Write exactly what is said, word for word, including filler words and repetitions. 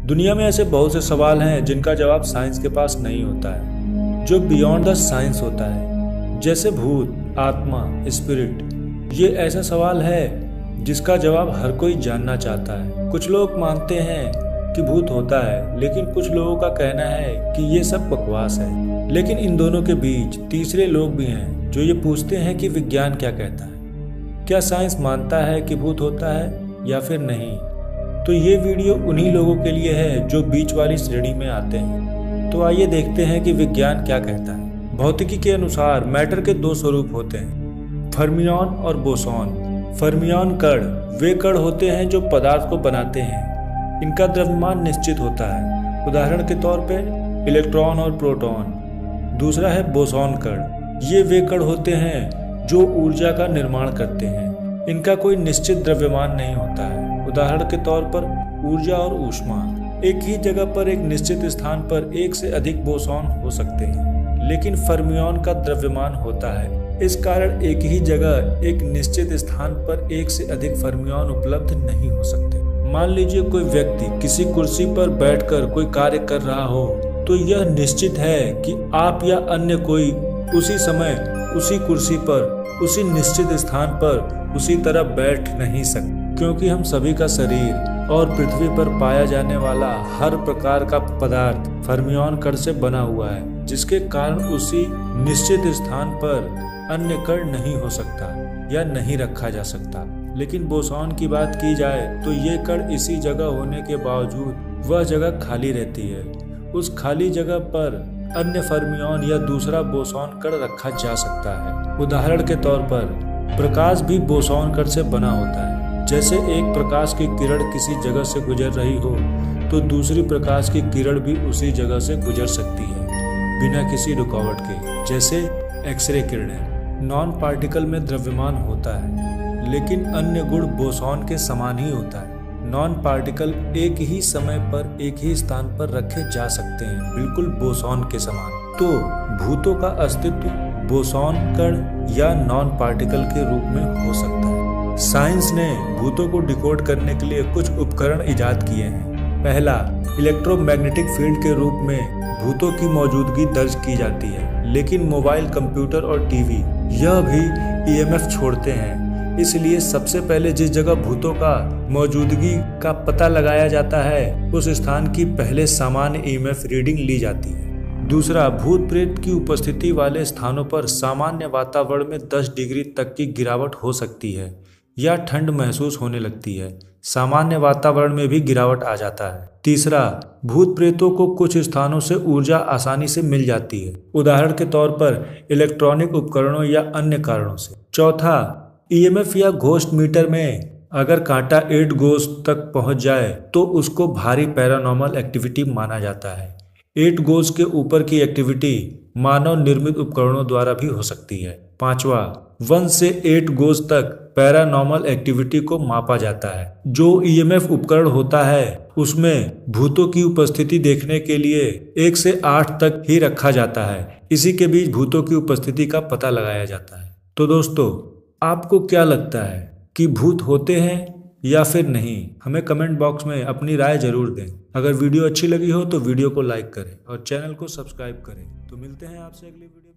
दुनिया में ऐसे बहुत से सवाल हैं जिनका जवाब साइंस के पास नहीं होता है, जो बियॉन्ड द साइंस होता है, जैसे भूत, आत्मा, स्पिरिट। ये ऐसा सवाल है जिसका जवाब हर कोई जानना चाहता है। कुछ लोग मानते हैं कि भूत होता है, लेकिन कुछ लोगों का कहना है कि ये सब बकवास है। लेकिन इन दोनों के बीच तीसरे लोग भी हैं जो ये पूछते हैं कि विज्ञान क्या कहता है, क्या साइंस मानता है कि भूत होता है या फिर नहीं। तो ये वीडियो उन्हीं लोगों के लिए है जो बीच वाली श्रेणी में आते हैं। तो आइए देखते हैं कि विज्ञान क्या कहता है। भौतिकी के अनुसार मैटर के दो स्वरूप होते हैं, फर्मियन और बोसॉन। फर्मियन कण वे कण होते हैं जो पदार्थ को बनाते हैं। इनका द्रव्यमान निश्चित होता है, उदाहरण के तौर पे इलेक्ट्रॉन और प्रोटॉन। दूसरा है बोसॉन कण। ये वे कण होते हैं जो ऊर्जा का निर्माण करते हैं। इनका कोई निश्चित द्रव्यमान नहीं होता है, उदाहरण के तौर पर ऊर्जा और ऊष्मा। एक ही जगह पर एक निश्चित स्थान पर एक से अधिक बोसॉन हो सकते हैं, लेकिन फर्मियन का द्रव्यमान होता है। इस कारण एक ही जगह एक निश्चित स्थान पर एक से अधिक फर्मियन उपलब्ध नहीं हो सकते। मान लीजिए कोई व्यक्ति किसी कुर्सी पर बैठकर कोई कार्य कर रहा हो, तो यह निश्चित है कि आप या अन्य कोई उसी समय उसी कुर्सी पर उसी निश्चित स्थान पर उसी तरह बैठ नहीं सकते, क्योंकि हम सभी का शरीर और पृथ्वी पर पाया जाने वाला हर प्रकार का पदार्थ फर्मियन कण से बना हुआ है, जिसके कारण उसी निश्चित स्थान पर अन्य कण नहीं हो सकता या नहीं रखा जा सकता। लेकिन बोसॉन की बात की जाए तो ये कण इसी जगह होने के बावजूद वह जगह खाली रहती है। उस खाली जगह पर अन्य फर्मियन या दूसरा बोसॉन कण रखा जा सकता है। उदाहरण के तौर पर प्रकाश भी बोसॉन कण से बना होता है। जैसे एक प्रकाश की किरण किसी जगह से गुजर रही हो, तो दूसरी प्रकाश की किरण भी उसी जगह से गुजर सकती है बिना किसी रुकावट के, जैसे एक्सरे किरणें। नॉन पार्टिकल में द्रव्यमान होता है, लेकिन अन्य गुण बोसॉन के समान ही होता है। नॉन पार्टिकल एक ही समय पर एक ही स्थान पर रखे जा सकते हैं, बिल्कुल बोसॉन के समान। तो भूतों का अस्तित्व बोसॉन कण या नॉन पार्टिकल के रूप में हो सकता है। साइंस ने भूतों को डिकोड करने के लिए कुछ उपकरण इजाद किए हैं। पहला, इलेक्ट्रोमैग्नेटिक फील्ड के रूप में भूतों की मौजूदगी दर्ज की जाती है, लेकिन मोबाइल, कंप्यूटर और टीवी यह भी ई एम एफ छोड़ते हैं। इसलिए सबसे पहले जिस जगह भूतों का मौजूदगी का पता लगाया जाता है, उस स्थान की पहले सामान्य ई एम एफ रीडिंग ली जाती है। दूसरा, भूत प्रेत की उपस्थिति वाले स्थानों पर सामान्य वातावरण में दस डिग्री तक की गिरावट हो सकती है या ठंड महसूस होने लगती है। सामान्य वातावरण में भी गिरावट आ जाता है। तीसरा, भूत प्रेतों को कुछ स्थानों से ऊर्जा आसानी से मिल जाती है, उदाहरण के तौर पर इलेक्ट्रॉनिक उपकरणों या अन्य कारणों से। चौथा, ई एम एफ या घोस्ट मीटर में अगर कांटा एट गोज तक पहुंच जाए तो उसको भारी पैरानॉर्मल एक्टिविटी माना जाता है। एट गोज के ऊपर की एक्टिविटी मानव निर्मित उपकरणों द्वारा भी हो सकती है। पांचवा, वन से एट गोज तक पैरानॉर्मल एक्टिविटी को मापा जाता है। जो ई एम एफ उपकरण होता है उसमें भूतों की उपस्थिति देखने के लिए एक से आठ तक ही रखा जाता है। इसी के बीच भूतों की उपस्थिति का पता लगाया जाता है। तो दोस्तों, आपको क्या लगता है कि भूत होते हैं या फिर नहीं? हमें कमेंट बॉक्स में अपनी राय जरूर दें। अगर वीडियो अच्छी लगी हो तो वीडियो को लाइक करें और चैनल को सब्सक्राइब करें। तो मिलते हैं आपसे अगली वीडियो।